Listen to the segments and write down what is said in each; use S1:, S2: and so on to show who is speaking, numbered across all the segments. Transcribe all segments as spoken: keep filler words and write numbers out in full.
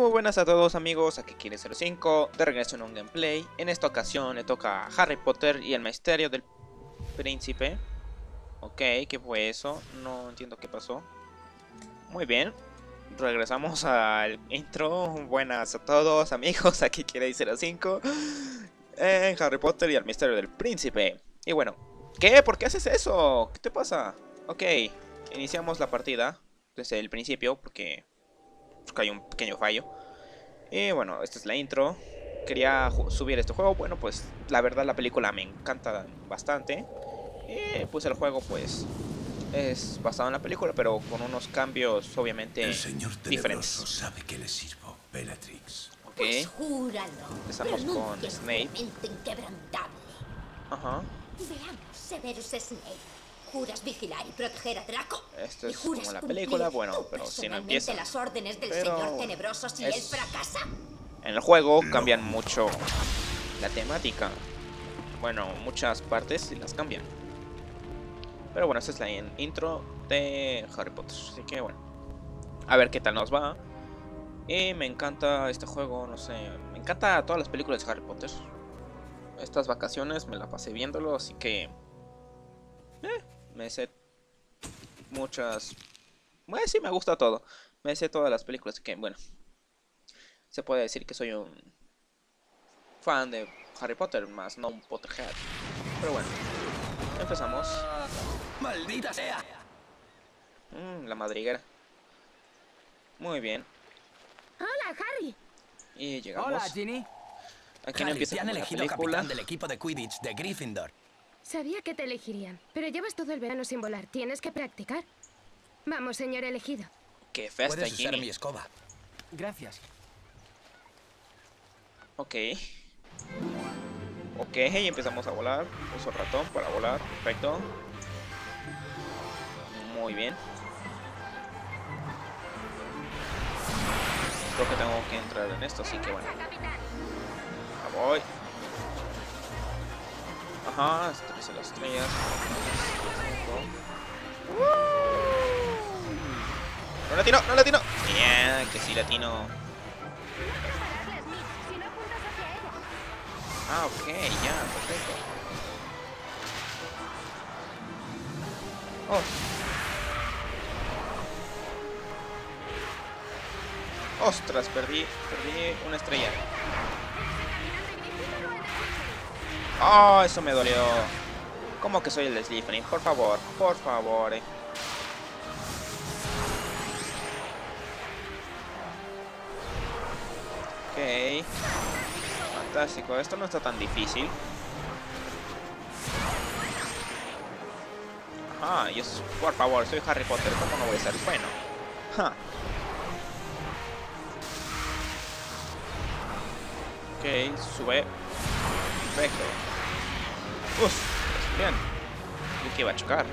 S1: Muy buenas a todos amigos, aquí Kire cero cinco, de regreso en un gameplay. En esta ocasión le toca a Harry Potter y el misterio del príncipe. Ok, ¿qué fue eso? No entiendo qué pasó. Muy bien, regresamos al intro. Buenas a todos amigos, aquí Kire cero cinco, en Harry Potter y el misterio del príncipe. Y bueno, ¿qué? ¿Por qué haces eso? ¿Qué te pasa? Ok, iniciamos la partida desde el principio porque... porque hay un pequeño fallo. Y bueno, esta es la intro. Quería subir este juego. Bueno, pues la verdad la película me encanta bastante. Y pues el juego pues es basado en la película, pero con unos cambios obviamente
S2: el señor
S1: diferentes.
S2: sabe que le sirvo, Bellatrix.
S1: Ok,
S3: pues júralo.
S1: empezamos con
S3: Pronuncie
S1: Snape.
S3: juramento inquebrantable.
S1: Ajá.
S3: Veamos, Severus Snape. ¿Juras vigilar y proteger a Draco?
S1: Esto
S3: ¿Y
S1: es
S3: juras
S1: como la
S3: cumplir
S1: película, bueno,
S3: tú
S1: pero si no
S3: personalmente
S1: empieza.
S3: las órdenes del
S1: Pero
S3: Señor Tenebroso si
S1: es-
S3: él fracasa?
S1: En el juego
S2: No.
S1: cambian mucho la temática. Bueno, muchas partes sí las cambian. Pero bueno, esta es la in- intro de Harry Potter. Así que bueno, a ver qué tal nos va. Y me encanta este juego, no sé. Me encanta todas las películas de Harry Potter. Estas vacaciones me la pasé viéndolo, así que... Eh, me sé muchas... Bueno, sí, me gusta todo. Me sé todas las películas, así que bueno. Se puede decir que soy un fan de Harry Potter, más no un Potterhead. Pero bueno, empezamos.
S2: ¡Maldita sea!
S1: Mm, la madriguera. Muy bien.
S4: Hola, Harry.
S1: Y llegamos.
S5: Hola, Ginny.
S1: Aquí no
S5: Harry,
S1: empieza
S5: te han
S1: como la
S5: elegido
S1: película.
S5: capitán del equipo de Quidditch de Gryffindor.
S4: Sabía que te elegirían, pero llevas todo el verano sin volar. Tienes que practicar. Vamos, señor elegido.
S1: Qué festa,
S5: Puedes usar
S1: Ginny.
S5: mi escoba.
S6: Gracias.
S1: Ok. Ok, y empezamos a volar. Uso el ratón para volar. Perfecto. Muy bien. Creo que tengo que entrar en esto, así que bueno. Ya voy. Ajá, estrella las estrellas. No latino, no latino. Bien, que sí latino. Ah, ok, ya, perfecto. Oh. Ostras, perdí, perdí una estrella. Oh, eso me dolió. ¿Cómo que soy el Slytherin? Por favor, por favor. Eh. Ok. Fantástico, esto no está tan difícil. Ajá, y es... Por favor, soy Harry Potter, ¿cómo no voy a ser bueno? Ja. Ok, sube. Perfecto. Uf, bien. Yo que iba a chocar.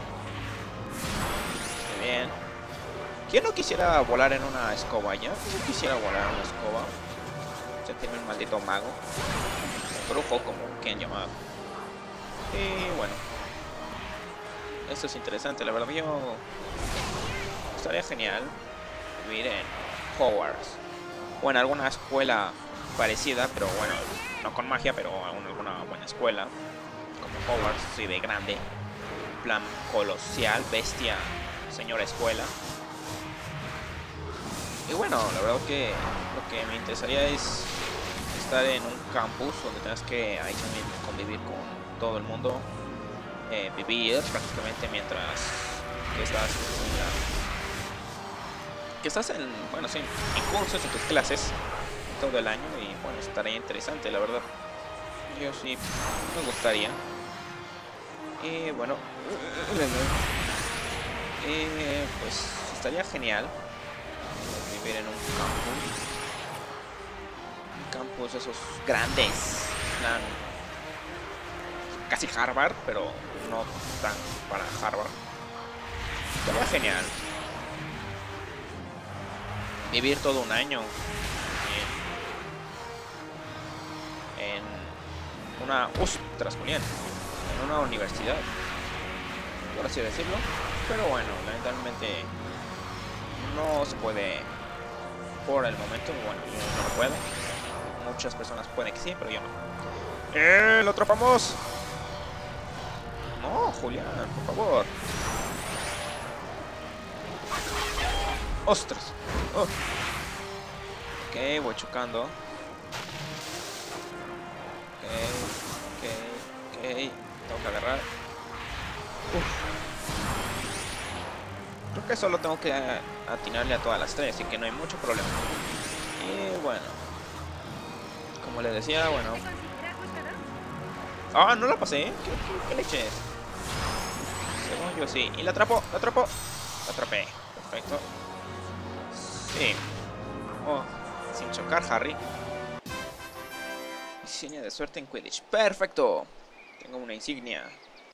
S1: Muy bien. ¿Quién no quisiera volar en una escoba ya? ¿Quién quisiera volar en una escoba? Sentirme un maldito mago. Un brujo, como quien llamaba. Y bueno. Esto es interesante, la verdad. Yo... Estaría genial vivir en Hogwarts. O en alguna escuela parecida, pero bueno, no con magia, pero en alguna buena escuela. Como Hogwarts, sí, de grande. En plan colosal, bestia, señora escuela. Y bueno, la verdad que lo que me interesaría es estar en un campus donde tengas que ahí también convivir con todo el mundo, eh, vivir prácticamente mientras que estás en la, que estás en, bueno, sí, en cursos, en tus clases todo el año. Y bueno, estaría interesante, la verdad. Yo sí me gustaría. Y bueno, eh, pues estaría genial vivir en un campus. Un campus esos grandes. Plan, casi Harvard, pero no tan para Harvard. Estaría genial. Vivir todo un año en, en una... ¡Ostras, Julián! En una universidad, por así decirlo. Pero bueno, lamentablemente no se puede por el momento. Bueno, yo no lo puedo. Muchas personas pueden que sí, pero yo no. ¡Eh! ¡Lo atrapamos! No, Julián, por favor. ¡Ostras! Oh. Ok, voy chocando. Ok, ok, ok. Tengo que agarrar. Uf. Creo que solo tengo que atinarle a todas las tres, así que no hay mucho problema. Y bueno, como les decía, bueno. Ah, no la pasé. ¿Qué, qué, qué leche es? Según yo sí. Y la atrapó, la atrapó. La atrapé. Perfecto. Sí. Oh, sin chocar, Harry. Insignia de suerte en Quidditch. Perfecto. Tengo una insignia.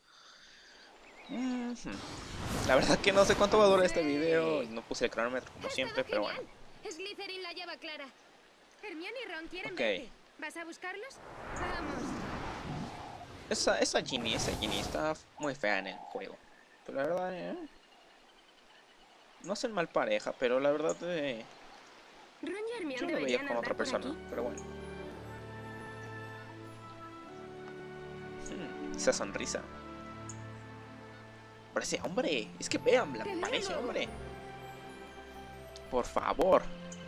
S1: Mm-hmm. La verdad que no sé cuánto va a durar este video. No puse el cronómetro como siempre, pero bueno.
S4: Slytherin la lleva clara. Hermione y Ron quieren
S1: Ok.
S4: verte. ¿Vas a buscarlos? Vamos.
S1: Esa, esa Ginny, esa Ginny está muy fea en el juego. Pero la verdad, eh, no hacen mal pareja, pero la verdad, eh,
S4: Ron y Hermione
S1: yo lo veía
S4: deberían
S1: con otra
S4: andar por
S1: persona.
S4: aquí.
S1: Pero bueno. Hmm, esa sonrisa. Parece hombre. Es que vean, la parece hombre. Por favor.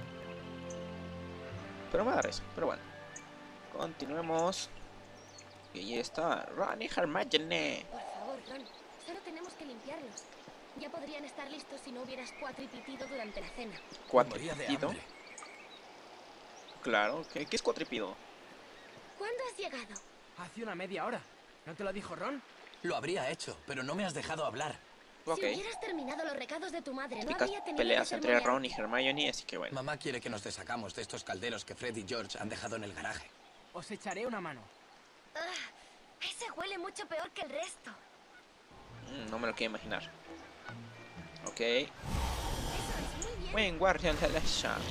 S1: Pero me da eso. Pero bueno. Continuemos. Y ahí está. Ron y Hermione.
S4: Por favor, Ron. Solo tenemos que limpiarlos. Ya podrían estar listos si no hubieras cuatripitido durante la cena.
S5: Moría de
S1: Cuatripido.
S5: hambre.
S1: Claro. ¿Qué, qué es cuatripido?
S4: ¿Cuándo has llegado?
S6: Hace una media hora. ¿No te lo dijo Ron?
S5: Lo habría hecho, pero no me has dejado hablar.
S1: Ok.
S4: Si hubieras terminado los recados de tu madre, no
S1: Típicas
S4: habría tenido
S1: peleas
S4: que ser
S1: entre
S4: muy
S1: Ron y Hermione, así que bueno.
S5: Mamá quiere que nos deshagamos de estos calderos que Fred y George han dejado en el garaje.
S6: Os echaré una mano.
S4: Ah, ese huele mucho peor que el resto.
S1: Mm, no me lo quiero imaginar. Ok.
S4: Eso es muy bien.
S1: Buen guardián de la llave.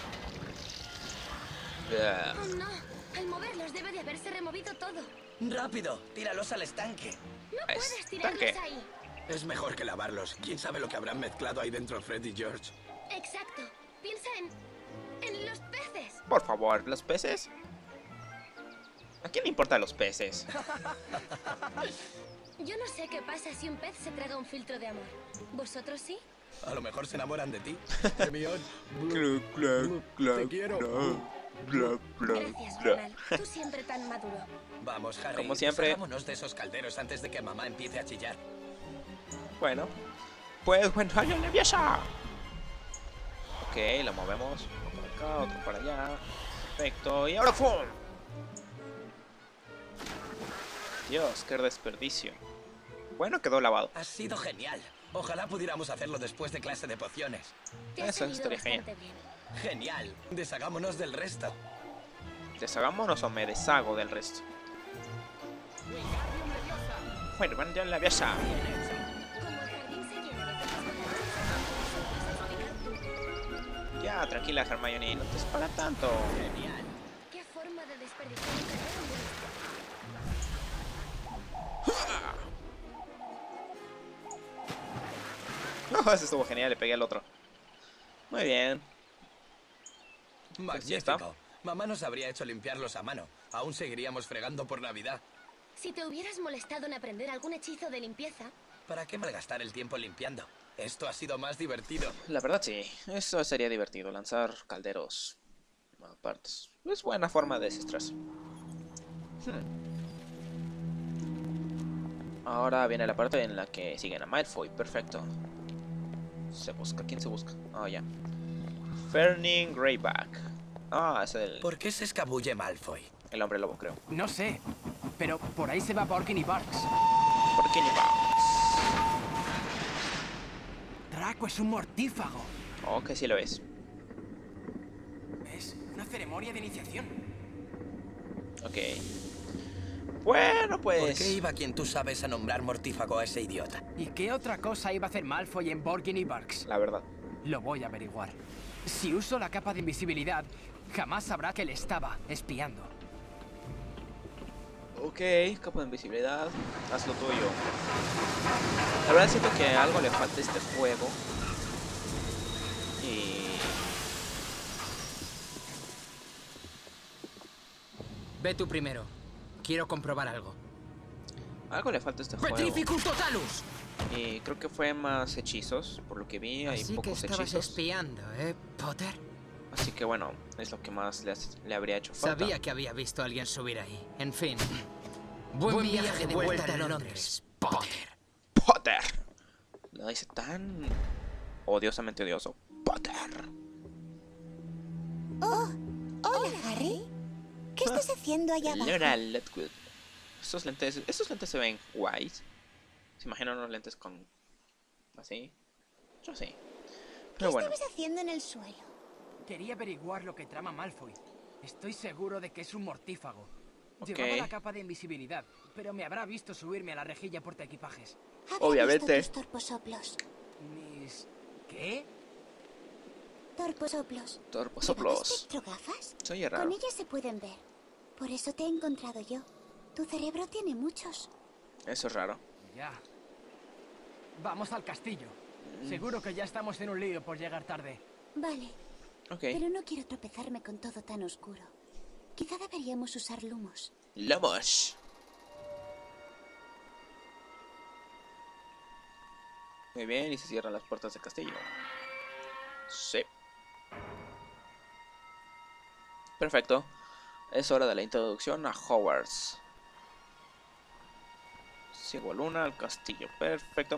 S1: Ugh.
S4: Oh, no. Al moverlos debe de haberse removido todo.
S5: ¡Rápido! ¡Tíralos al estanque!
S4: No puedes
S1: Estanque.
S4: tirarlos ahí.
S5: Es mejor que lavarlos. ¿Quién sabe lo que habrán mezclado ahí dentro Fred y George?
S4: Exacto. Piensa en... en los peces.
S1: Por favor, ¿los peces? ¿A quién le importan los peces?
S4: Yo no sé qué pasa si un pez se traga un filtro de amor. ¿Vosotros sí?
S5: A lo mejor se enamoran de ti. Hermione.
S6: Te quiero.
S4: Gracias, Ronald. Tú siempre tan maduro.
S5: Vamos, Harry.
S1: Como siempre.
S5: Deshagámonos de esos calderos antes de que mamá empiece a chillar.
S1: Bueno. Pues buen rayo leviosa. Ok, lo movemos. Uno para acá, otro para allá. Perfecto. Y ahora ¡fum! Dios, qué desperdicio. Bueno, quedó lavado.
S5: Has sido genial. Ojalá pudiéramos hacerlo después de clase de pociones.
S4: Te ha
S1: Eso
S4: salido
S1: estaría genial.
S4: bastante bien.
S5: Genial. Deshagámonos del resto.
S1: ¿Deshagámonos o me deshago del resto? Bueno, van ya la leviosa.
S4: Como el jardín se llena de peces voladores,
S1: Ya, tranquila, Hermione, no te es para tanto.
S5: Genial.
S4: ¿qué forma de desperdiciar un caldero?
S1: No, eso estuvo genial, le pegué al otro. Muy bien. Pues ya está.
S5: Magnífico. Mamá nos habría hecho limpiarlos a mano. Aún seguiríamos fregando por Navidad.
S4: Si te hubieras molestado en aprender algún hechizo de limpieza,
S5: ¿Para qué malgastar el tiempo limpiando? Esto ha sido más divertido.
S1: La verdad sí, eso sería divertido, lanzar calderos aparte. Es buena forma de desestresarse. Hmm. Ahora viene la parte en la que siguen a Malfoy, perfecto. Se busca, ¿quién se busca? Ah, ya. Ferning Greyback. Ah, es el,
S5: ¿Por qué se escabulle Malfoy?
S1: el hombre lobo, creo.
S6: No sé. Pero por ahí se va Borgin y Barks.
S1: ¿Por qué ni va?
S6: Draco es un mortífago.
S1: Oh, que sí lo es.
S6: Es una ceremonia de iniciación.
S1: Ok. Bueno,
S5: ¿Por
S1: pues...
S5: qué iba quien tú sabes a nombrar mortífago a ese idiota?
S6: ¿Y qué otra cosa iba a hacer Malfoy en Borgin y Barks?
S1: La verdad.
S6: Lo voy a averiguar. Si uso la capa de invisibilidad, jamás sabrá que le estaba espiando.
S1: Ok, capa de invisibilidad. Haz lo tuyo. La verdad siento que algo le falta a este juego. Y...
S6: Ve tú primero. Quiero comprobar algo.
S1: Algo le falta a este juego.
S6: ¡Petrificus totalus!
S1: Y creo que fue más hechizos, por lo que vi, hay
S6: Así que
S1: pocos
S6: estabas
S1: hechizos.
S6: espiando, ¿eh, Potter?
S1: Así que bueno, es lo que más le, hace- le habría hecho falta.
S6: Sabía que había visto a alguien subir ahí. En fin. Buen, Buen viaje, viaje de vuelta, vuelta a Londres, Potter.
S1: Potter. Lo dice tan odiosamente odioso. Potter.
S7: Oh, hola, Harry. ¿Qué estás haciendo allá abajo?
S1: Laura Letwood. Estos lentes, estos lentes se ven guays. ¿Se imaginan unos lentes con... así? Yo sí.
S7: ¿Qué
S1: Pero bueno.
S7: estabas haciendo en el suelo?
S6: Quería averiguar lo que trama Malfoy. Estoy seguro de que es un mortífago.
S1: Ok.
S6: Llevaba la capa de invisibilidad, pero me habrá visto subirme a la rejilla portaequipajes.
S7: Habrá
S1: Obviamente.
S7: visto tus torposoplos.
S6: Mis... ¿Qué?
S7: Torposoplos.
S1: Torposoplos.
S7: ¿Llevabas espectrogafas?
S1: Soy raro.
S7: Con ellas se pueden ver. Por eso te he encontrado yo. Tu cerebro tiene muchos.
S1: Eso es raro.
S6: Ya. Vamos al castillo. Seguro que ya estamos en un lío por llegar tarde.
S7: Vale,
S1: Ok.
S7: pero no quiero tropezarme con todo tan oscuro. Quizá deberíamos usar lumos.
S1: Lomos. Muy bien, y se cierran las puertas del castillo. Sí. Perfecto. Es hora de la introducción a Hogwarts. Sigo Luna al castillo. Perfecto.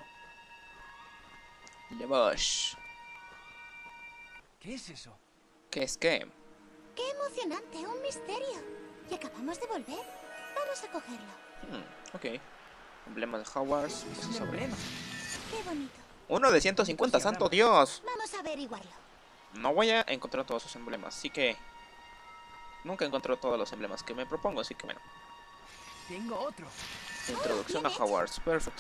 S1: Lemos.
S6: ¿Qué es eso?
S1: ¿Qué es qué?
S7: ¡Qué emocionante! ¡Un misterio! Y acabamos de volver. Vamos a cogerlo.
S1: Hmm, ok. Emblema de Hogwarts.
S6: Es
S1: Piso
S6: un
S1: sobre.
S6: emblema.
S7: ¡Qué bonito!
S1: Uno de ciento cincuenta, santo Dios.
S7: Vamos a averiguarlo.
S1: No voy a encontrar todos esos emblemas, así que... Nunca encontré todos los emblemas que me propongo, así que bueno.
S6: Tengo otro.
S1: Introducción a Hogwarts, perfecto.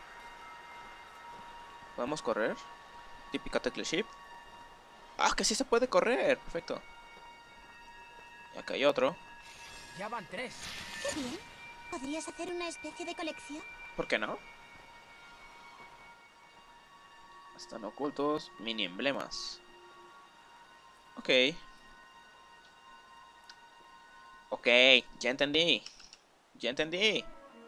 S1: ¿Podemos correr? Típica tecla shift. ¡Ah, que sí se puede correr! Perfecto. Y acá hay otro.
S6: Ya van tres.
S7: ¡Qué bien! ¿Podrías hacer una especie de colección?
S1: ¿Por qué no? Están ocultos. Mini emblemas. Ok. Ok, ya entendí. Ya entendí.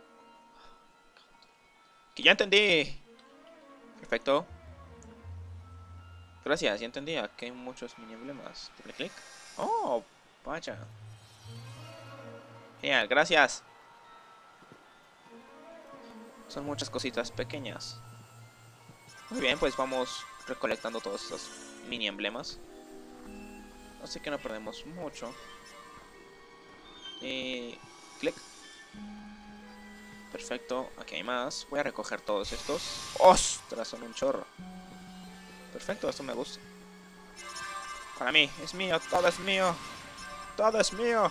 S1: Que ya entendí. Perfecto. Gracias, ya entendí. Aquí hay muchos mini emblemas. Doble clic. Oh, vaya. Genial, gracias. Son muchas cositas pequeñas. Muy bien, pues vamos recolectando todos estos mini emblemas. Así que no perdemos mucho. Y... clic. Perfecto, aquí hay más. Voy a recoger todos estos. ¡Ostras! Son un chorro. Perfecto, esto me gusta. Para mí, es mío, todo es mío. Todo es mío.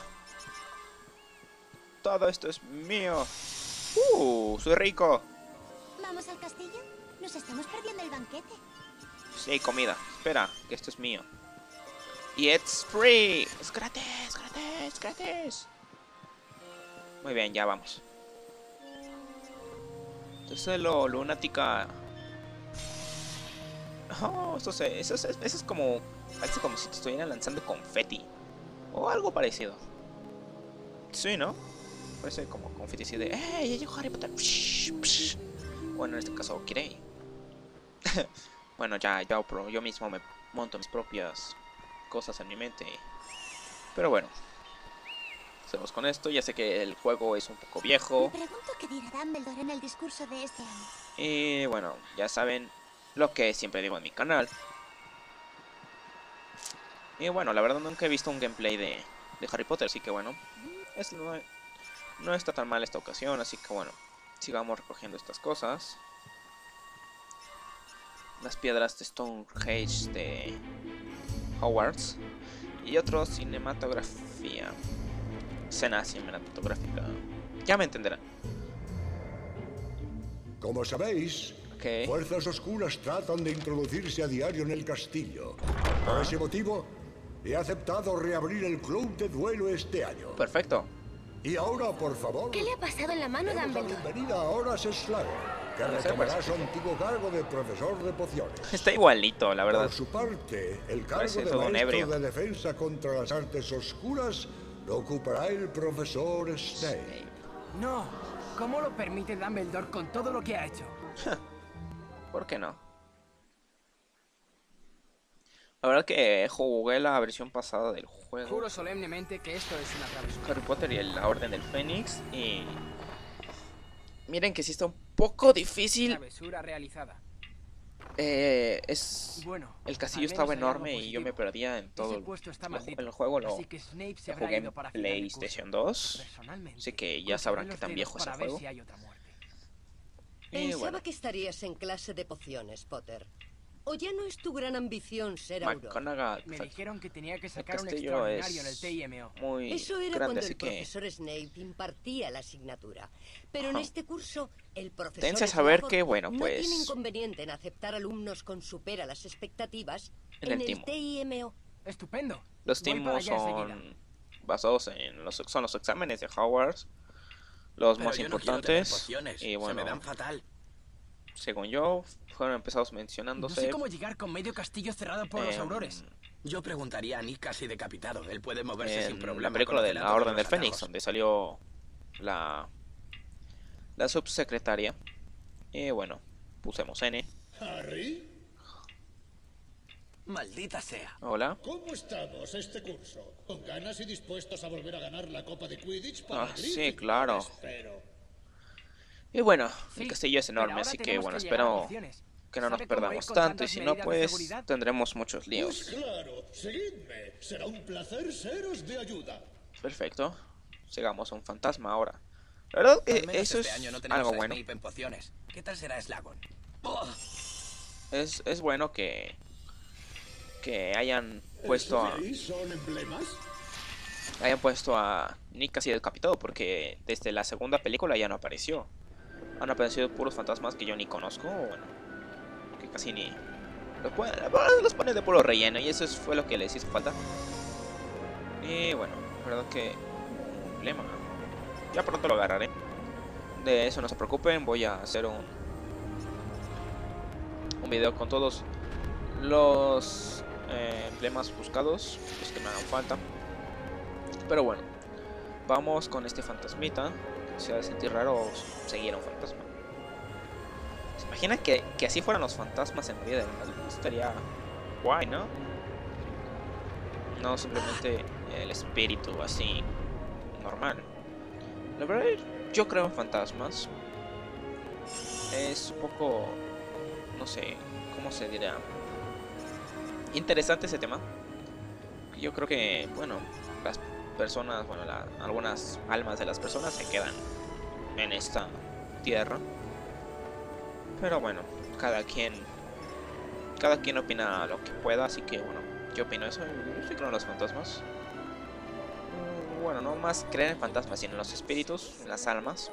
S1: Todo esto es mío. ¡Uh! ¡Soy rico!
S7: ¿Vamos al castillo? Nos estamos perdiendo el banquete.
S1: Sí, comida. Espera, que esto es mío. Y it's free. Es gratis, gratis, gratis. Muy bien, ya vamos. Entonces lo lunática. Oh, esto, se, eso, es, eso es como... Parece como si te estuvieran lanzando confeti. O algo parecido. Sí, ¿no? Parece como confeti así de... ¡Eh! Ya llegó Harry Potter. Psh, psh. Bueno, en este caso, Kirei. Bueno, ya, ya yo, yo mismo me monto mis propias cosas en mi mente. Pero bueno. Hacemos con esto. Ya sé que el juego es un poco viejo.
S7: Me pregunto qué dirá Dumbledore en el discurso de este año.
S1: Y bueno, ya saben lo que siempre digo en mi canal. Y bueno, la verdad nunca he visto un gameplay de, de Harry Potter, así que bueno, es, no, no está tan mal esta ocasión, así que bueno, sigamos recogiendo estas cosas. Las piedras de Stonehenge de Hogwarts. Y otro cinematografía. Escena cinematográfica. Ya me entenderán.
S8: Como sabéis,
S1: Ok.
S8: fuerzas oscuras tratan de introducirse a diario en el castillo. Por ese motivo, he aceptado reabrir el club de duelo este año.
S1: Perfecto.
S8: Y ahora, por favor,
S4: ¿Qué le ha pasado en la mano,
S8: demos la
S4: Dumbledore?
S8: bienvenida a Horace Slughorn, que retomará su antiguo cargo de profesor de pociones.
S1: Está igualito, la verdad.
S8: Por su parte, el cargo
S1: Parece
S8: de
S1: todo un ebrio.
S8: maestro de defensa contra las artes oscuras lo ocupará el profesor Snape.
S6: No. ¿Cómo lo permite Dumbledore con todo lo que ha hecho?
S1: ¿Por qué no? La verdad que jugué la versión pasada del juego.
S6: Juro solemnemente que esto es una travesura.
S1: Harry Potter y la Orden del Fénix. Y miren que sí está un poco difícil.
S6: Travesura realizada.
S1: Eh, es
S6: Bueno,
S1: el castillo
S6: al menos
S1: estaba
S6: hay algo
S1: enorme y yo me
S6: positivo.
S1: perdía en todo
S6: Ese
S1: el,
S6: puesto está
S1: el,
S6: maldito,
S1: el juego. Lo,
S6: así que Snape se
S1: lo
S6: habrá
S1: jugué
S6: ido
S1: en
S6: para afilar el curso.
S1: PlayStation dos.
S6: Personalmente,
S1: Así que ya
S6: cruzaré
S1: sabrán
S6: los
S1: qué tan
S6: dedos
S1: viejo es el
S6: para ver
S1: juego.
S6: si hay otra muerte.
S1: Y
S9: Pensaba
S1: bueno,
S9: que estarías en clase de pociones, Potter. ¿O ya no es tu gran ambición ser Auror?
S1: McGonagall,
S6: Me dijeron que tenía que
S1: el
S6: sacar un
S1: castillo
S6: extraordinario en el
S1: es
S6: T I M O.
S1: muy
S9: Eso era
S1: grande,
S9: cuando
S1: así
S9: el
S1: que
S9: profesor Snape impartía la asignatura. Pero en
S1: Ajá.
S9: este curso, el profesor
S1: dense a saber
S9: Snape
S1: que, bueno,
S9: no
S1: pues
S9: tiene inconveniente en aceptar alumnos con supera las expectativas
S1: En
S9: en,
S1: el
S9: el,
S1: timo.
S9: T I M O.
S6: Estupendo.
S1: los
S6: Voy para
S1: timos
S6: allá enseguida.
S1: son basados en los, son los exámenes de Hogwarts, los
S5: Pero
S1: más
S5: yo no quiero tener
S1: importantes.
S5: pociones,
S1: Y bueno,
S5: se me dan fatal.
S1: según yo, fueron empezados
S6: No
S1: mencionándose.
S6: sé cómo llegar con medio castillo cerrado por los
S1: em,
S6: aurores.
S5: Yo preguntaría a Nick casi decapitado. Él puede moverse sin
S1: en
S5: problema.
S1: la película de
S5: conocerá
S1: la
S5: todos
S1: Orden del
S5: los
S1: Fénix,
S5: atajos.
S1: donde salió la la subsecretaria. Y bueno, pusemos N.
S2: Harry,
S5: Maldita sea.
S1: Hola.
S2: ¿cómo estamos este curso? ¿Con ganas y dispuestos a volver a ganar la Copa de Quidditch para
S1: Ah, sí,
S2: Gryffindor,
S1: claro.
S2: espero?
S1: Y bueno,
S6: Sí,
S1: el castillo es
S6: pero
S1: enorme,
S6: ahora
S1: así que
S6: tenemos
S1: bueno,
S6: llegar a
S1: espero
S6: pociones.
S1: que no nos
S6: ¿Sabe cómo ir
S1: perdamos
S6: con
S1: tanto. Y
S6: tantas
S1: si no,
S6: medidas de
S1: pues
S6: seguridad?
S1: tendremos muchos
S2: Pues
S1: líos.
S2: claro, seguidme. Será un placer seros de ayuda.
S1: Perfecto. Sigamos a un fantasma ahora. La verdad que
S5: Al menos
S1: eso
S5: este
S1: es
S5: año no tenemos
S1: algo
S5: a
S1: bueno.
S5: Snape en pociones. ¿Qué tal será Slughorn? ¡Oh!
S1: Es, es bueno que que hayan puesto
S2: ¿Eso
S1: a
S2: de ahí son emblemas?
S1: hayan puesto a Nick casi decapitado, porque desde la segunda película ya no apareció. Han aparecido puros fantasmas que yo ni conozco, o bueno, que casi ni los ponen, los ponen de puro relleno, y eso es- fue lo que les hizo falta. Y bueno, la verdad que un emblema. Ya pronto lo agarraré. De eso no se preocupen, voy a hacer un un video con todos los eh, emblemas buscados, los que me hagan falta. Pero bueno, vamos con este fantasmita. Se ha de sentir raro seguir a un fantasma. ¿Se imaginan que, que así fueran los fantasmas en la vida real? Estaría guay, ¿no? No simplemente el espíritu así normal. La verdad, yo creo en fantasmas. Es un poco, no sé, ¿cómo se dirá? Interesante ese tema. Yo creo que, bueno, las personas, bueno, la, algunas almas de las personas se quedan en esta tierra. Pero bueno, cada quien, cada quien opina lo que pueda, así que bueno, yo opino eso. Yo sí creo en los fantasmas. Mm, Bueno, no más creer en fantasmas, sino en los espíritus, en las almas.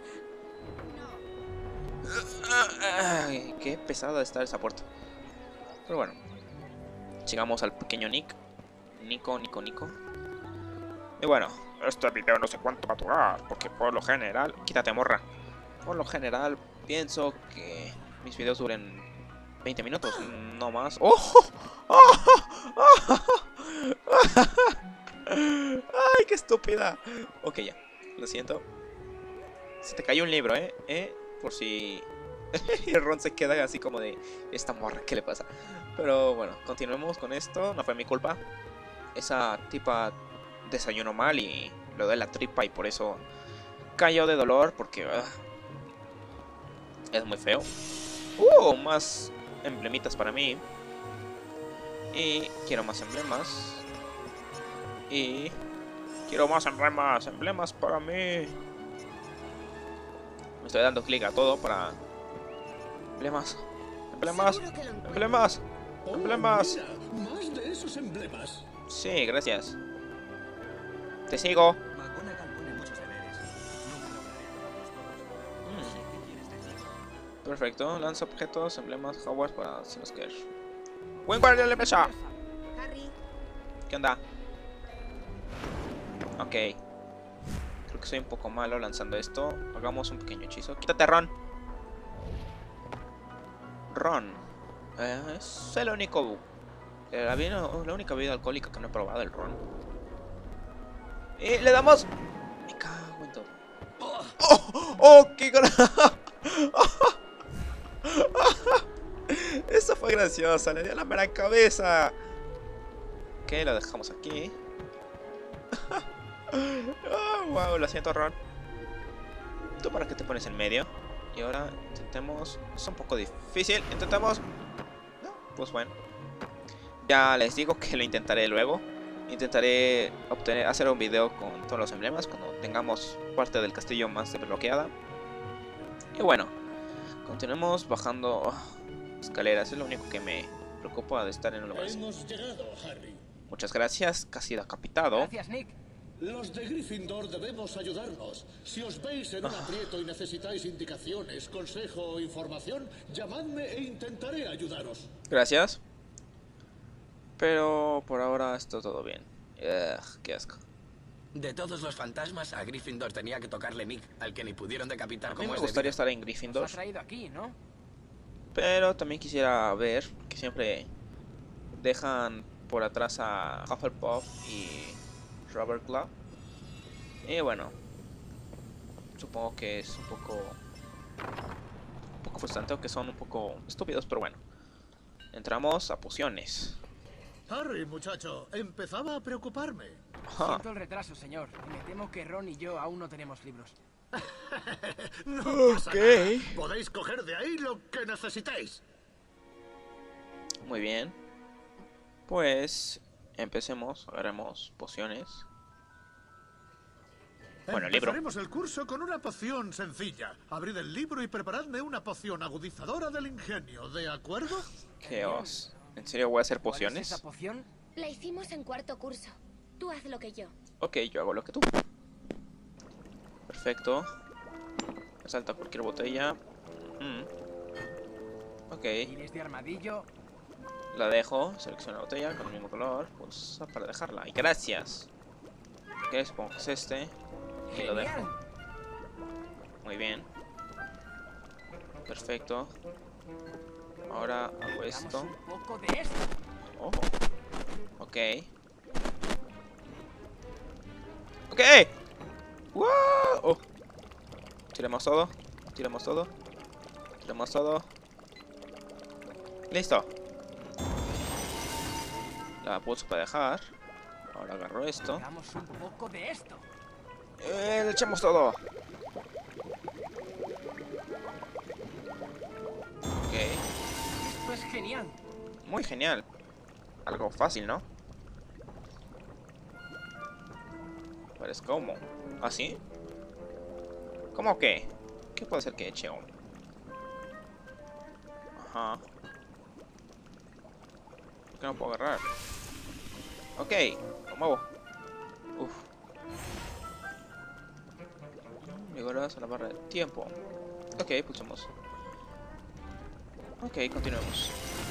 S1: Ay, qué pesada está esa puerta. Pero bueno, llegamos al pequeño Nick. Nico, Nico, Nico. Y bueno, este video no sé cuánto va a durar, porque por lo general... Quítate, morra. Por lo general, pienso que mis videos duren veinte minutos, no más. ¡Oh! ¡Ay, qué estúpida! Ok, ya, lo siento. Se te cayó un libro, ¿eh? ¿Eh? Por si... Y el Ron se queda así como de... Esta morra, ¿qué le pasa? Pero bueno, continuemos con esto. No fue mi culpa. Esa tipa desayunó mal y le doy la tripa y por eso cayó de dolor, porque uh, es muy feo. Uh, más emblemitas para mí. Y quiero más emblemas. Y quiero más emblemas, emblemas para mí. Me estoy dando clic a todo para emblemas, emblemas,
S3: Seguro que lo encuentro.
S1: emblemas,
S2: Oh,
S1: emblemas.
S2: mira, más de esos emblemas.
S1: Sí, gracias. Te sigo.
S5: McGonagall pone muchos deberes. Nunca lograré acabarlos todos. No sé qué quieres decir.
S1: Perfecto, lanza objetos, emblemas, Hogwarts para si los quieres. ¡Buen guardia de mesa!
S3: Harry,
S1: ¿Qué onda? Ok. Creo que soy un poco malo lanzando esto. Hagamos un pequeño hechizo. ¡Quítate, Ron! Ron. Eh, es el único... eh, La, vida- la única bebida alcohólica que no he probado, el Ron. Y le damos... Me cago en todo. ¡Oh! ¡Oh! ¡Qué carajo! Eso fue gracioso. Le dio la mera cabeza. Ok, lo dejamos aquí. Oh, wow, lo siento, Ron. ¿Tú para qué te pones en medio? Y ahora intentemos... Es un poco difícil. Intentamos... No, pues bueno. Ya les digo que lo intentaré luego. Intentaré obtener, hacer un video con todos los emblemas cuando tengamos parte del castillo más desbloqueada. Y bueno, continuemos bajando oh, escaleras. Es lo único que me preocupa de estar en un lugar así.
S2: Hemos llegado, Harry.
S1: Muchas gracias, casi decapitado.
S6: Gracias, Nick.
S2: Los de Gryffindor debemos ayudarnos. Si os veis en un aprieto y necesitáis indicaciones, consejo o información, llamadme e intentaré ayudaros.
S1: Gracias. Pero por ahora está todo bien. Ugh, qué asco.
S5: De todos los fantasmas, a Gryffindor tenía que tocarle Nick, al que ni pudieron decapitar
S1: A mí
S5: como
S1: me
S5: es
S1: gustaría
S5: debido.
S1: estar en
S6: Nos
S1: Gryffindor,
S6: has traído aquí, ¿no?
S1: pero también quisiera ver que siempre dejan por atrás a Hufflepuff y Ravenclaw. Y bueno, supongo que es un poco un poco frustrante, o que son un poco estúpidos, pero bueno. Entramos a pociones.
S2: Harry, muchacho, empezaba a preocuparme.
S1: Ajá.
S6: Siento el retraso, señor. Me temo que Ron y yo aún no tenemos libros.
S2: No pasa
S1: Ok.
S2: nada. Podéis coger de ahí lo que necesitéis.
S1: Muy bien. Pues empecemos, haremos pociones. Bueno, libro.
S2: Empezaremos el curso con una poción sencilla. Abrid el libro y preparadme una poción agudizadora del ingenio, ¿de acuerdo?
S1: ¿Qué os? ¿En serio voy a hacer
S6: ¿Cuál es
S1: pociones?
S6: esa poción?
S7: La hicimos en cuarto curso. Tú haz lo que yo.
S1: Ok, yo hago lo que tú. Perfecto. Me salta cualquier botella. Mm. Ok,
S6: Tienes de armadillo.
S1: la dejo. Selecciono la botella con el mismo color. Pues para dejarla. Y gracias. Ok, supongo que es este. Y lo dejo.
S6: Genial.
S1: Muy bien. Perfecto. Ahora hago
S6: Hagamos
S1: esto.
S6: un poco de esto.
S1: Oh. Ok. Ok. ¡Wow! Oh. Tiremos todo. Tiremos todo. Tiremos todo. Listo. La puse para dejar. Ahora agarro esto.
S6: Hagamos un poco de esto.
S1: Eh, le echamos todo. Ok.
S6: Esto es genial.
S1: Muy genial. Algo fácil, ¿no? Pues ¿cómo? ¿Así? ¿Cómo qué? ¿Qué puede ser que eche aún? Ajá. ¿Por qué no puedo agarrar? Ok, lo muevo. Uf. Llegarás a la barra de tiempo. Ok, pulsamos. Ok, continuemos.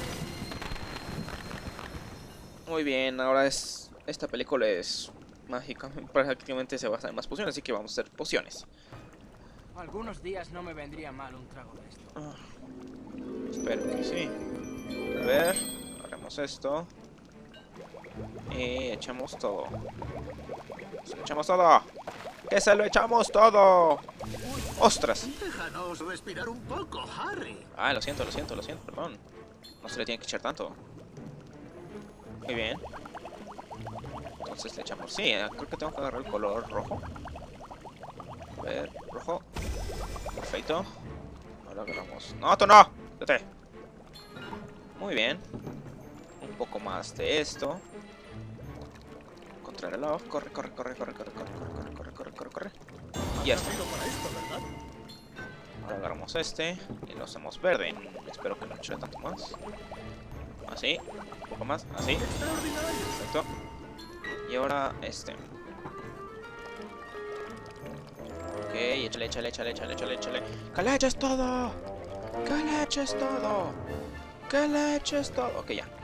S1: Muy bien, ahora es... Esta película es... Mágica, prácticamente se basa en más pociones, así que vamos a hacer pociones.
S6: Algunos días no me vendría mal un trago de esto.
S1: Ah, espero que sí. A ver, haremos esto. Y echamos todo. Se lo echamos todo. ¡Que se lo echamos todo! ¡Ostras!
S2: Déjanos respirar un poco, Harry.
S1: Ah, lo siento, lo siento, lo siento, perdón. No se le tiene que echar tanto. Muy bien. Entonces le echamos... Sí, creo que tengo que agarrar el color rojo. A ver, rojo. Perfecto. Ahora agarramos... ¡No, tú no! ¡Vete! Muy bien. Un poco más de esto. Contrarreloj. Corre, corre, corre, corre, corre, corre, corre, corre, corre, corre, corre. Y ya está.
S2: Para esto, ¿verdad?
S1: Ahora agarramos este y lo hacemos verde. Espero que no eche tanto más. Así. Un poco más. Así. Perfecto. Y ahora este. Ok, échale, échale, échale, échale, échale, échale. ¡Que le eches todo! ¡Que le eches todo! ¡Que le eches todo! Ok, ya.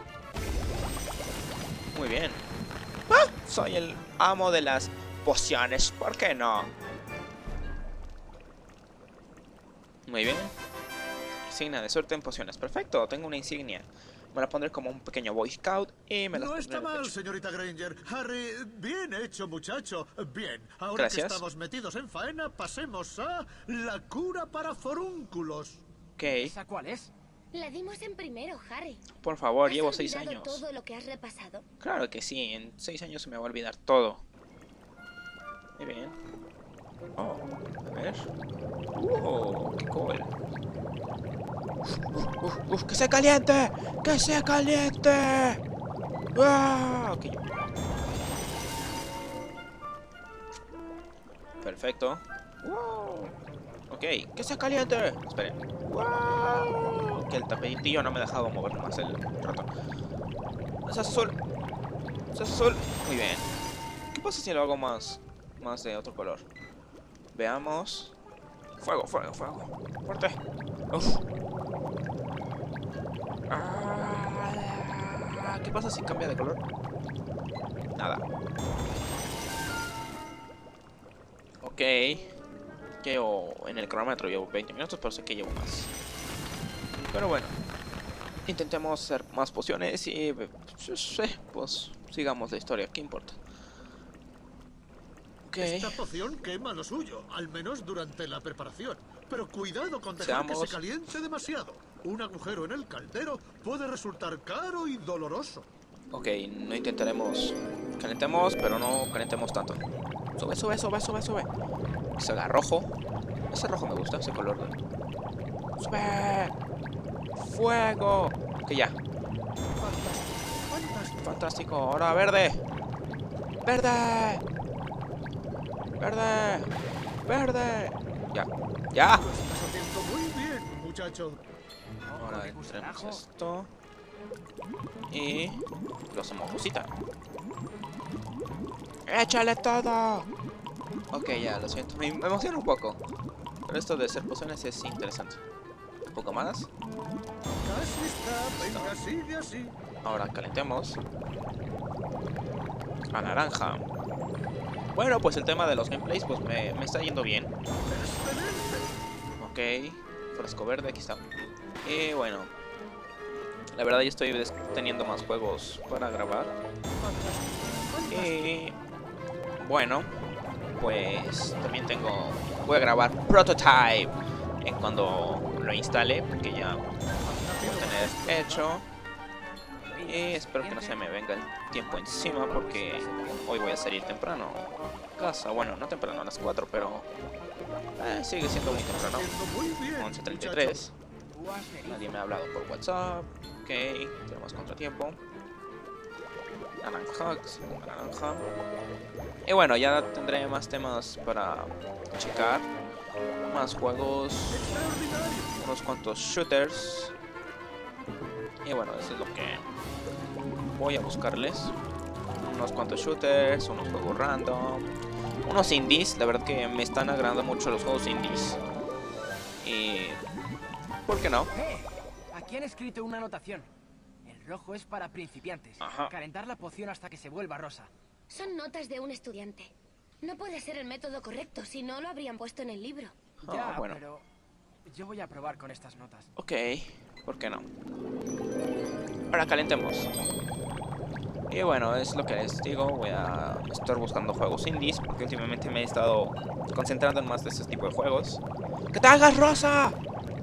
S1: Muy bien. ¡Ah! Soy el amo de las pociones. ¿Por qué no? Muy bien. Insignia de suerte en pociones. Perfecto, tengo una insignia. Me la pondré como un pequeño Boy Scout y me la
S2: No
S1: pondré
S2: está
S1: en el
S2: mal,
S1: pecho.
S2: señorita Granger. Harry, bien hecho, muchacho. Bien, ahora
S1: Gracias.
S2: que estamos metidos en faena, pasemos a la cura para forúnculos.
S1: Ok,
S6: ¿Esa cuál es?
S4: La dimos en primero, Harry.
S1: por favor,
S4: ¿Has
S1: llevo seis
S4: olvidado
S1: años.
S4: todo lo que has repasado?
S1: Claro que sí, en seis años se me va a olvidar todo. Muy bien. Oh, a ver. ¡Oh, qué cool! ¡Uf, uf, uf! ¡Que se caliente! ¡Que se caliente! ¡Ah! Ok. Perfecto. ¡Wow! Ok, que se caliente. Esperen. ¡Wow! Que el tapetillo no me ha dejado mover más el ratón. ¡Es azul! ¡Es azul! Muy bien. ¿Qué pasa si lo hago más, más de otro color? Veamos. Fuego, fuego, fuego. Fuerte. Uf. Ah, ¿qué pasa si cambia de color? Nada. Ok. Llevo en el cronómetro llevo veinte minutos, pero sé que llevo más. Pero bueno. Intentemos hacer más pociones y pues sigamos la historia. ¿Qué importa? Okay.
S2: Esta poción quema lo suyo, al menos durante la preparación. Pero cuidado con dejar
S1: Seamos...
S2: que se caliente demasiado. Un agujero en el caldero puede resultar caro y doloroso.
S1: Ok, no intentaremos... Calentemos, pero no calentemos tanto. Sube, sube, sube, sube, sube. Que se haga rojo. Ese rojo me gusta, ese color. ¡Sube! ¡Fuego! Que ya.
S2: Fantástico.
S1: Fantástico. Ahora verde. ¡Verde! ¡Verde! ¡Verde! Ya. ¡Ya!
S2: Lo estás haciendo muy bien, muchacho.
S1: Ahora entremos esto. Y lo hacemos cosita. ¡Échale todo! Ok, ya, lo siento. Me emociona un poco. Pero esto de hacer pociones es interesante. Un poco más.
S2: Casi está. Venga, sigue así.
S1: Ahora calentemos. A naranja. Bueno, pues el tema de los gameplays pues me, me está yendo bien.
S2: Excelente.
S1: Ok. Fresco verde, aquí está. Y bueno. La verdad yo estoy teniendo más juegos para grabar. Y bueno, pues también tengo... Voy a grabar Prototype en cuando lo instale, porque ya lo voy a tener hecho. Y espero que no se me venga el tiempo encima, porque hoy voy a salir temprano a casa. Bueno, no temprano, a las cuatro, pero eh, sigue siendo muy temprano. once treinta y tres. Nadie me ha hablado por WhatsApp. Ok, tenemos contratiempo. Naranja, naranja. Y bueno, ya tendré más temas para checar. Más juegos. Unos cuantos shooters. Y bueno, eso es lo que voy a buscarles. Unos cuantos shooters, unos juegos random, unos indies. La verdad que me están agradando mucho los juegos indies. Y... ¿por qué no?
S6: Eh, aquí han escrito una anotación. El rojo es para principiantes.
S1: Ajá.
S6: Calentar la poción hasta que se vuelva rosa.
S4: Son notas de un estudiante. No puede ser el método correcto, si no lo habrían puesto en el libro.
S1: Ah,
S6: Ya,
S1: bueno.
S6: pero yo voy a probar con estas notas.
S1: Ok, ¿por qué no? Ahora calentemos. Y bueno, es lo que les digo. Voy a estar buscando juegos indies, porque últimamente me he estado concentrando en más de ese tipo de juegos. ¡Que te hagas rosa!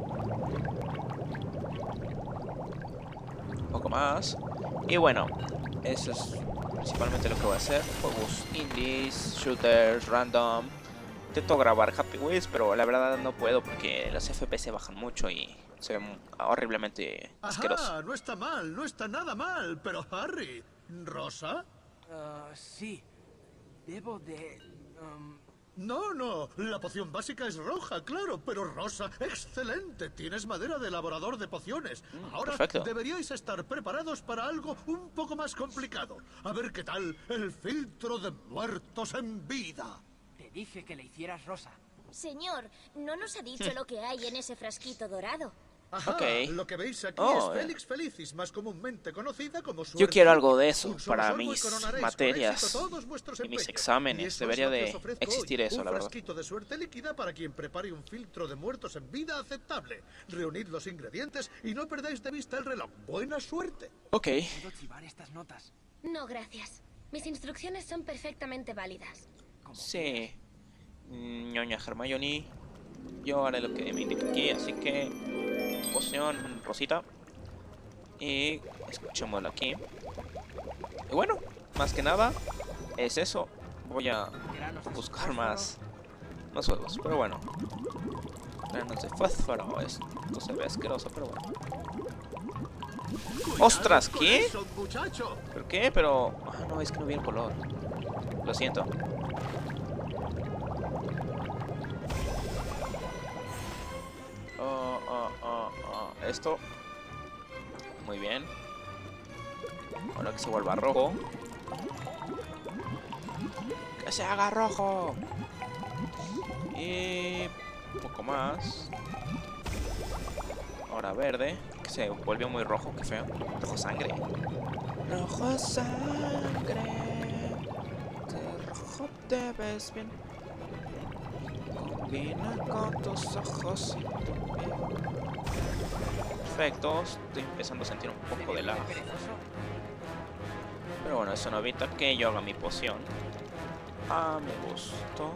S1: Un poco más. Y bueno, eso es principalmente lo que voy a hacer. Juegos indies, shooters, random. Intento grabar Happy Wheels, pero la verdad no puedo porque los F P S bajan mucho y se ve horriblemente asqueroso.
S2: Ajá, no está mal, no está nada mal. Pero Harry, ¿rosa?
S6: Uh, sí. Debo de... um,
S2: No, no, la poción básica es roja, claro, pero rosa, excelente. Tienes madera de elaborador de pociones.
S1: Mm,
S2: Ahora
S1: perfecto.
S2: deberíais estar preparados para algo un poco más complicado. A ver qué tal el filtro de muertos en vida.
S6: Te dije que le hicieras rosa.
S10: Señor, no nos ha dicho lo que hay en ese frasquito dorado.
S2: Ajá,
S1: Ok.
S2: lo que veis aquí
S1: Oh,
S2: es
S1: eh.
S2: Felix Felicis, más comúnmente conocida como suerte.
S1: Yo quiero algo de eso
S2: Un solo
S1: para
S2: salvo y
S1: mis
S2: coronaréis con
S1: materias
S2: éxito todos vuestros
S1: y mis
S2: empeños.
S1: exámenes.
S2: Y eso
S1: Debería
S2: es lo que
S1: de
S2: os ofrezco
S1: existir
S2: hoy.
S1: eso,
S2: un
S1: la verdad.
S2: frasquito de suerte líquida para quien prepare un filtro de muertos en vida aceptable. Reunid los ingredientes y no perdáis de vista el reloj. ¡Buena suerte!
S1: Ok.
S6: ¿Puedo chivar estas notas?
S4: No, gracias. Mis instrucciones son perfectamente válidas.
S1: Sí. Mm, Ñoña Hermione. Yo haré lo que me indica aquí, así que... Poción rosita. Y escuchémoslo aquí. Y bueno, más que nada, es eso. Voy a buscar más, más juegos, pero bueno. Granos de fósforo, esto se ve asqueroso, pero bueno. ¡Ostras! ¿Qué?
S2: Eso, muchacho.
S1: ¿Pero qué? Pero... Ah, no, es que no vi el color. Lo siento. Oh, oh, oh, oh. Esto. Muy bien. Ahora que se vuelva rojo. ¡Que se haga rojo! Y... un poco más. Ahora verde. Que se volvió muy rojo, qué feo. Rojo sangre. Rojo sangre. De rojo te ves bien. Combina con tus ojos y tu piel. Perfecto. Estoy empezando a sentir un poco de lag. Pero bueno, eso no evita que yo haga mi poción a mi gusto.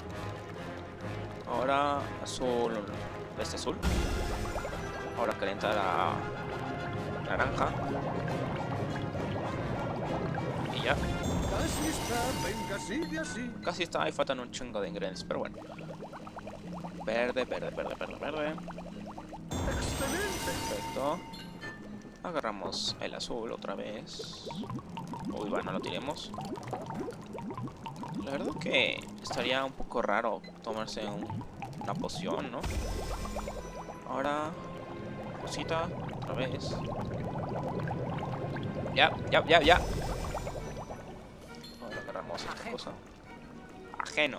S1: Ahora azul. Este azul. Ahora calienta la naranja. Y ya.
S2: Casi está, venga, sigue así.
S1: Casi está, ahí faltan un chingo de ingredientes, pero bueno. Verde, verde, verde, verde, verde.
S2: Excelente.
S1: Perfecto. Agarramos el azul otra vez. Uy, va, no lo tiremos. La verdad que estaría un poco raro tomarse un, una poción, ¿no? Ahora... Cosita, otra vez. Ya, ya, ya, ya. Ahora agarramos esta cosa. Ajeno.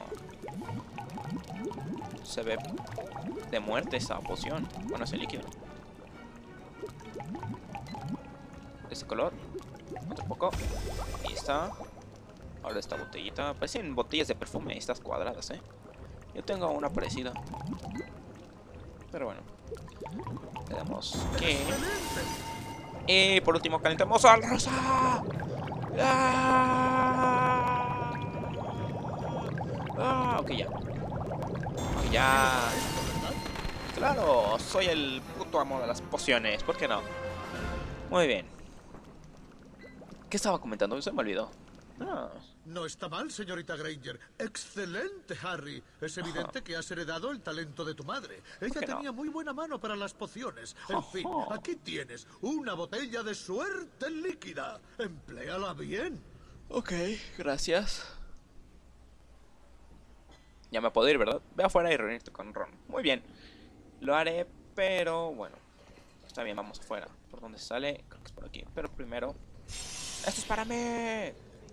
S1: Se ve de muerte esa poción. Bueno, ese líquido. De ese color. Otro poco. Ahí está. Ahora esta botellita. Parecen botellas de perfume, estas cuadradas, eh. Yo tengo una parecida. Pero bueno. Le damos aquí. Y por último calentamos al rosa. ¡Ah! Ah, ok, ya. Ok, ya. Claro, soy el puto amo de las pociones. ¿Por qué no? Muy bien. ¿Qué estaba comentando? Se me olvidó. Ah.
S2: No está mal, señorita Granger. Excelente, Harry. Es evidente que has heredado el talento de tu madre. Ella
S1: qué no?
S2: tenía muy buena mano para las pociones. En fin, aquí tienes una botella de suerte líquida. Empléala bien.
S1: Ok, gracias. Ya me puedo ir, ¿verdad? Ve afuera y reunirte con Ron. Muy bien. Lo haré, pero bueno. Está bien, vamos afuera. ¿Por dónde sale? Creo que es por aquí. Pero primero... ¡Esto es para mí!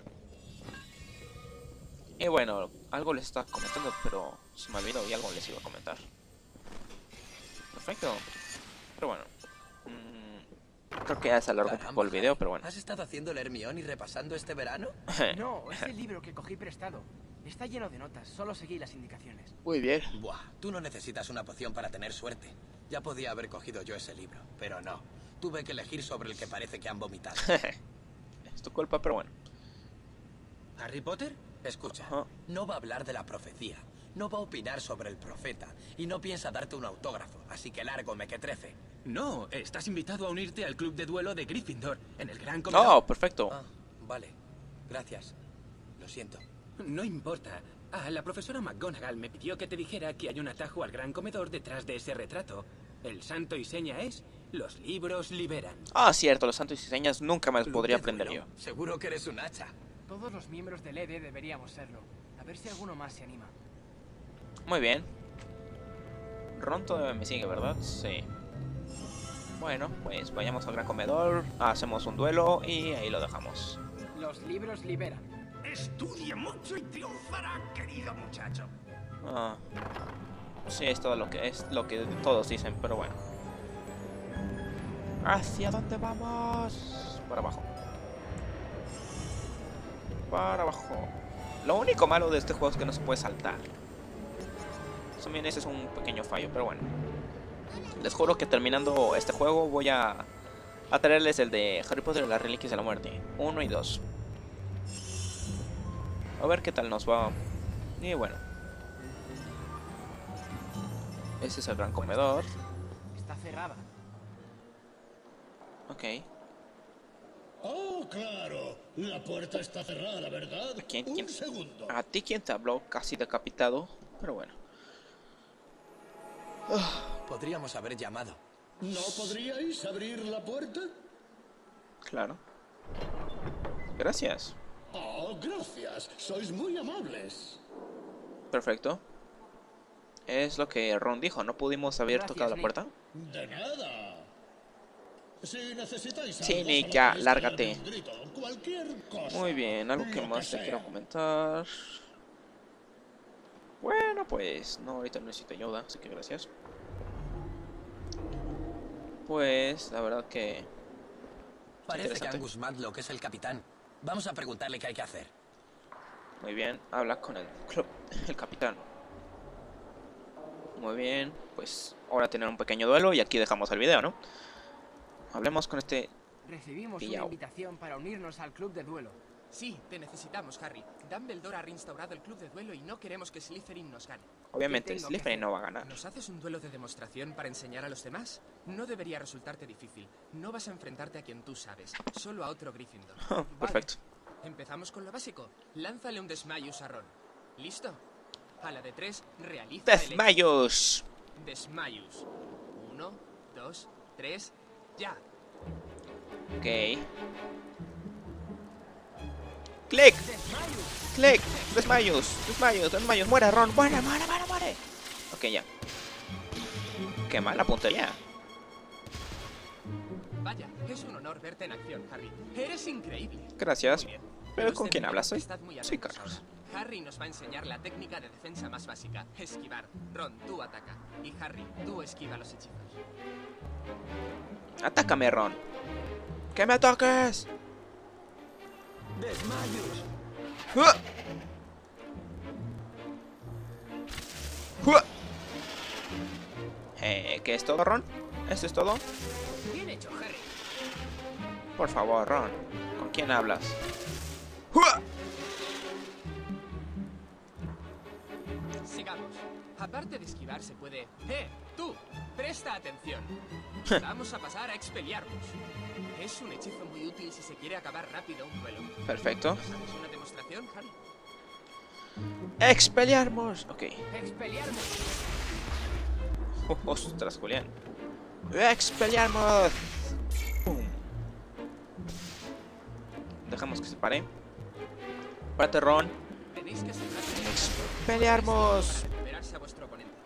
S1: Y bueno, algo les estaba comentando, pero se me olvidó y algo les iba a comentar. Perfecto. Pero bueno. Mmm, creo que ya se alargó un poco el video, pero bueno.
S10: ¿Has estado haciendo el Hermione y repasando este verano?
S6: No, es el libro que cogí prestado. Está lleno de notas, solo seguí las indicaciones.
S1: Muy bien.
S10: Buah, tú no necesitas una poción para tener suerte. Ya podía haber cogido yo ese libro, pero no. Tuve que elegir sobre el que parece que han vomitado.
S1: Es tu culpa, pero bueno.
S10: ¿Harry Potter? Escucha,
S1: Ajá.
S10: no va a hablar de la profecía, no va a opinar sobre el profeta y no piensa darte un autógrafo, así que largo mequetrefe.
S5: No, estás invitado a unirte al club de duelo de Gryffindor en el gran comedor.
S1: Oh, perfecto.
S10: Ah, vale. Gracias. Lo siento.
S5: No importa. Ah, la profesora McGonagall me pidió que te dijera que hay un atajo al gran comedor detrás de ese retrato. El santo y seña es: los libros liberan.
S1: Ah, cierto, los santos y señas nunca me los podría aprender yo.
S10: Seguro que eres un hacha.
S6: Todos los miembros del E D deberíamos serlo. A ver si alguno más se anima.
S1: Muy bien. Ron todavía me sigue, ¿verdad? Sí. Bueno, pues vayamos al gran comedor, hacemos un duelo y ahí lo dejamos.
S6: Los libros liberan.
S5: Estudia mucho y triunfará, querido muchacho.
S1: Ah, sí, es todo lo que es lo que todos dicen, pero bueno. ¿Hacia dónde vamos? Para abajo. Para abajo. Lo único malo de este juego es que no se puede saltar. También ese es un pequeño fallo, pero bueno. Les juro que terminando este juego voy a, a traerles el de Harry Potter y las Reliquias de la Muerte. Uno y dos. A ver qué tal nos va. Y bueno. Ese es el gran comedor.
S6: Está cerrada.
S1: Ok.
S2: Oh, claro. La puerta está cerrada, ¿verdad?
S1: ¿Quién,
S2: Un
S1: quién?
S2: segundo.
S1: A ti quien te habló, casi decapitado. Pero bueno.
S10: Podríamos haber llamado.
S2: ¿No podríais abrir la puerta?
S1: Claro. Gracias.
S2: Oh, gracias. Sois muy amables.
S1: Perfecto. Es lo que Ron dijo. No pudimos haber
S6: Gracias,
S1: tocado la
S6: Nick.
S1: puerta.
S2: De nada. Si necesitáis
S1: Sí,
S2: algo,
S1: Nick,
S2: solo
S1: ya,
S2: podéis
S1: lárgate.
S2: pegarme un grito, cualquier cosa.
S1: Muy bien, algo que
S2: Lo
S1: más te
S2: sea.
S1: quiero comentar. Bueno, pues no, ahorita no necesito ayuda, así que gracias. Pues la verdad que
S10: Parece que
S1: interesante.
S10: Angus Matlock es el capitán. Vamos a preguntarle qué hay que hacer.
S1: Muy bien, habla con el club, el capitán. Muy bien, pues ahora tener un pequeño duelo y aquí dejamos el video, ¿no? Hablemos con este.
S6: Recibimos
S1: Pillao.
S6: una invitación para unirnos al club de duelo.
S5: Sí, te necesitamos, Harry. Dumbledore ha reinstaurado el club de duelo y no queremos que Slytherin nos gane.
S1: Obviamente,
S6: ¿Qué tengo que
S1: Slytherin
S6: hacer?
S1: no va a ganar.
S5: ¿Nos haces un duelo de demostración para enseñar a los demás? No debería resultarte difícil. No vas a enfrentarte a quien tú sabes, solo a otro Gryffindor.
S1: Perfecto.
S5: Empezamos con lo básico. Lánzale un Desmayus a Ron. ¿Listo? A la de tres, realiza el hechizo.
S1: Desmayos.
S5: Desmayus. Uno, dos, tres, ya.
S1: Ok. Click. Click. Desmayos. Desmayos. Desmayos. Muere Ron. Muere, muere, muere, muere. Ok, ya. Qué mala puntería.
S5: Vaya, es un honor verte en acción, Harry. Eres increíble.
S1: Gracias.
S5: Muy bien.
S1: Pero
S5: Los
S1: ¿con quién
S5: de
S1: hablas?
S5: Minion,
S1: Soy,
S5: estad muy
S1: soy
S5: atentos
S1: Carlos.
S5: ahora. Harry nos va a enseñar la técnica de defensa más básica, esquivar. Ron, tú ataca. Y Harry, tú esquiva los hechizos.
S1: Atácame, Ron. ¡Que me toques!
S10: ¡Desmayos!
S1: ¡Uah! ¡Uah! Eh, ¿qué es todo, Ron? ¿Esto es todo?
S6: Bien hecho, Harry.
S1: Por favor, Ron. ¿Con quién hablas? ¡Uah!
S5: Sigamos. Aparte de esquivar se puede... ¡Eh! ¡Tú! ¡Presta atención! Vamos a pasar a Expelliarmus. Es un hechizo muy útil si se quiere acabar rápido un duelo.
S1: Perfecto.
S5: ¿Nos haces una demostración, Harry?
S1: ¡Expelliarmus! Ok.
S6: Expelliarmus.
S1: Oh, ostras, Julián. ¡Expelliarmus! Pum. Dejamos que se pare. Párate, Ron.
S5: Tenéis que asegurarse de
S1: ¡Expelliarmus!
S5: para recuperarse a vuestro oponente.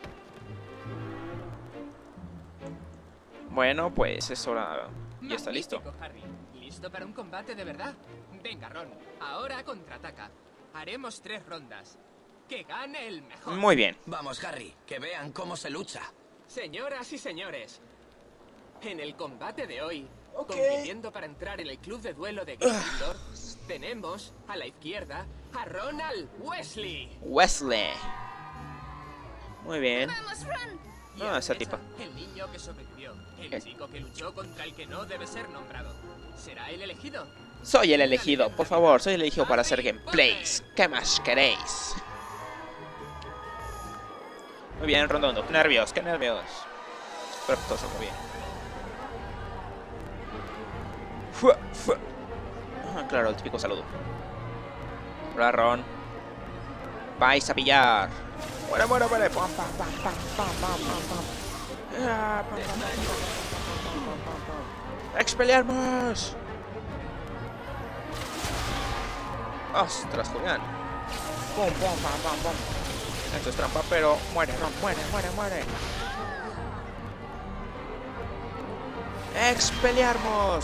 S1: Bueno, pues es hora. Ya está listo.
S5: Magnífico, Harry. ¿Listo para un combate de verdad? Venga, Ron. Ahora contraataca. Haremos tres rondas. Que gane el mejor.
S1: Muy bien.
S10: Vamos, Harry, que vean cómo se lucha.
S5: Señoras y señores, en el combate de hoy, compitiendo para entrar en el club de duelo de Gryffindor, tenemos a la izquierda a Ronald Weasley.
S1: Wesley. Muy bien.
S7: ¡Vamos, Ron!
S5: Y a
S1: Ah,
S5: la
S1: esa
S5: derecha,
S1: tipa.
S5: el niño que sobrevivió, el
S1: Eh.
S5: chico que luchó contra el que no debe ser nombrado. ¿Será el elegido?
S1: Soy el elegido, por favor, soy el elegido para hacer gameplays. ¿Qué más queréis? Muy bien, Rondondo. Qué nervios, qué nervios. Espero que todo salga bien. Fua, fua. Ah, claro, el típico saludo. Hola, Ron. Vais a pillar. Muere, muere, muere. Pam, pam, pam, pam, pam, pam, pam, pam. Ah, pam, pam, pam, pam, pam, pam, pam. ¡Expelliarmus! ¡Ostras, Julián! ¡Pum, pum, pam, pam, pam! Esto es trampa, pero muere, Ron, muere, muere, muere. ¡Expelliarmus!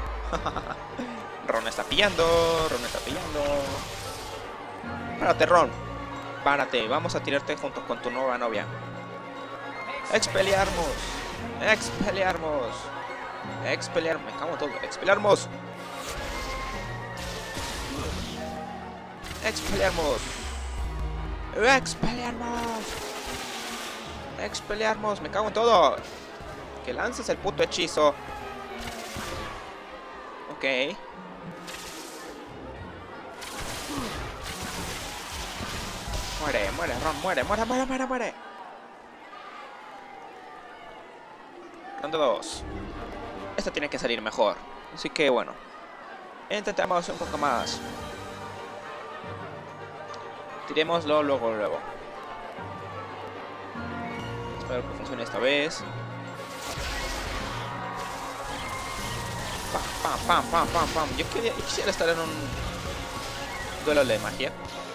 S1: Ron está pillando, Ron está pillando. Párate, Ron. Párate, vamos a tirarte junto con tu nueva novia. ¡Expelliarmus! ¡Expelliarmus! Expelear, me cago en todo. Expelearmos. Expelearmos. Expelearmos. Expelearmos, me cago en todo. Que lances el puto hechizo. Ok. Muere, muere, Ron, muere, muere, muere, muere, muere. Ronda dos. Esto tiene que salir mejor. Así que bueno. Intentemos un poco más. Tirémoslo luego, luego. Espero que funcione esta vez. Pam, pam, pam, pam, pam, pam. Yo, quería, yo quisiera estar en un duelo de magia.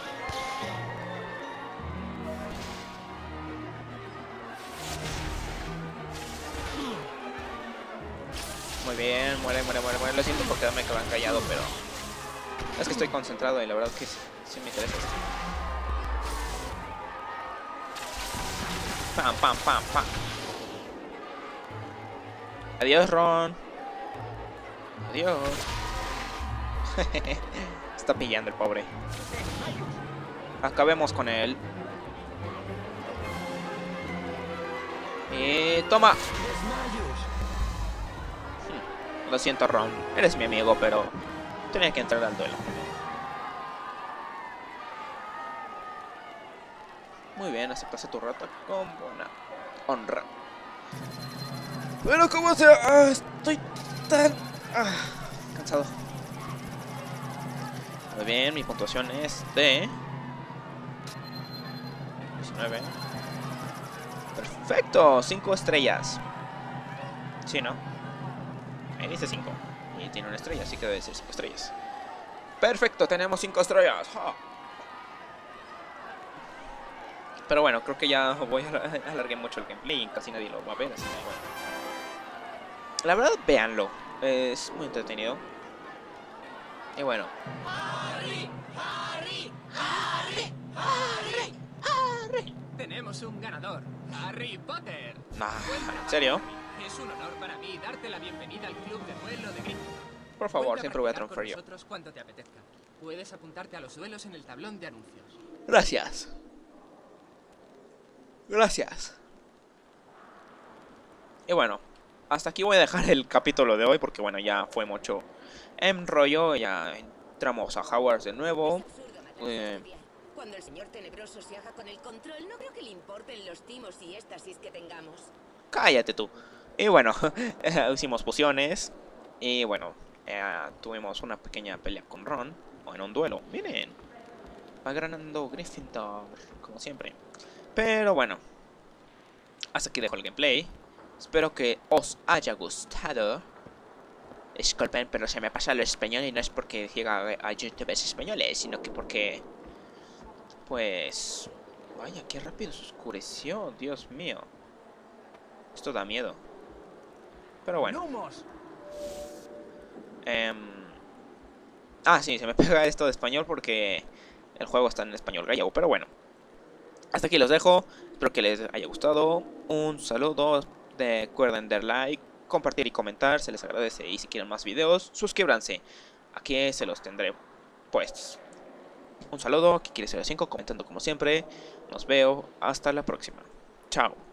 S1: Muy bien, muere, muere, muere, muere. Lo siento por quedarme callado, pero es que estoy concentrado y la verdad es que sí, sí me interesa esto. Pam, pam, pam, pam. Adiós, Ron. Adiós. Está pillando el pobre. Acabemos con él. Y toma. Lo siento, Ron. Eres mi amigo, pero tenía que entrar al duelo. Muy bien, aceptaste tu rata con buena honra. Pero como sea, ah, estoy tan ah, cansado. Muy bien, mi puntuación es de diecinueve. Perfecto, cinco estrellas. Sí, ¿no? Ahí dice cinco. Y tiene una estrella, así que debe ser cinco estrellas. Perfecto, tenemos cinco estrellas. ¡Ja! Pero bueno, creo que ya voy a alargar mucho el gameplay y casi nadie lo va a ver, así que bueno. La verdad, véanlo. Es muy entretenido. Y bueno.
S5: Harry, Harry, Harry, Harry, Harry. Tenemos un ganador, Harry Potter.
S1: Nah, ¿en serio?
S5: Es un honor para mí darte la bienvenida al club de duelo de Gryffindor.
S1: Por favor, siempre voy a transferir yo.
S5: Nosotros cuando te apetezca. Puedes apuntarte a los duelos en el tablón de anuncios.
S1: Gracias. Gracias. Y bueno, hasta aquí voy a dejar el capítulo de hoy porque bueno, ya fue mucho enrollo. Ya entramos a Hogwarts de nuevo. Eh,
S11: Cuando el señor tenebroso se haga con el control, no creo que le importen los timos y éxtasis que tengamos.
S1: Cállate tú. Y bueno, hicimos pociones. Y bueno, eh, tuvimos una pequeña pelea con Ron. O en un duelo. Miren. Va ganando Gryffindor, como siempre. Pero bueno, hasta aquí dejo el gameplay. Espero que os haya gustado. Disculpen, pero se me pasa lo español. Y no es porque llega a youtubers españoles, sino que porque... Pues... Vaya, qué rápido se oscureció. Dios mío. Esto da miedo. Pero bueno. Eh... Ah, sí, se me pega esto de español porque el juego está en español gallego. Pero bueno. Hasta aquí los dejo. Espero que les haya gustado. Un saludo. Recuerden dar like, compartir y comentar. Se les agradece. Y si quieren más videos, suscríbanse. Aquí se los tendré puestos. Un saludo. Aquí quiere ser cinco comentando como siempre. Nos veo. Hasta la próxima. Chao.